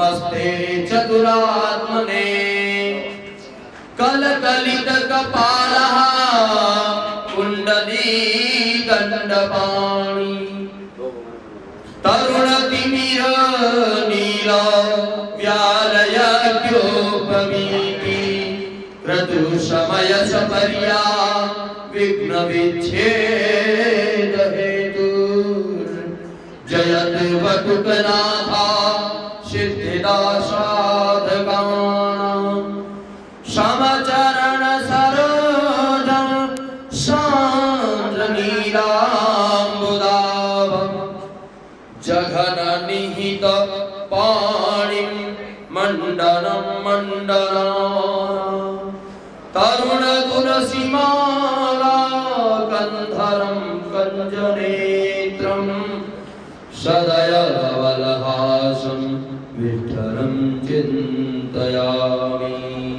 नमस्ते चतुरात्मने कलकलित कपालः कुंडली दंडपाणि तरुणतिमिर नील व्यालयज्ञोपवीति क्रतुसमय सपर्या विघ्न विच्छेद हेतु जयत वटुकनाथा सिद्धिदा साधकानां समचरण सरोजं सांद्र नीलाम्बुदाभं जघन निहित पाणिं मंडनं मंडलानां तरुण तुलसीमाला कंधरं कंजनेत्रं सदयवलहासं विठ्ठलं चिन्तयामि।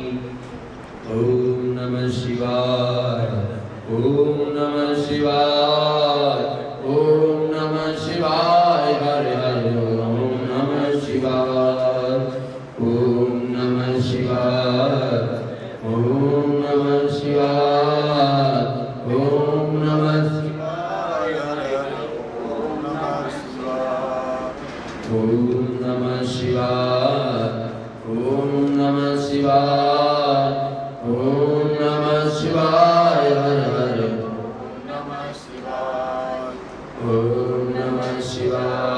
ओम नमः शिवाय ओम नमः शिवाय ओम नमः शिवाय हरे हरे ओम नमः शिवाय ओम नमः शिवाय ओम नमः शिवाय ओम नमः शिवाय हरे हरे ओम नमः शिवाय ओम नमः शिवाय ओम नमः शिवाय ओम नमः शिवाय हरे हरे ओम नमः शिवाय ओम नमः शिवाय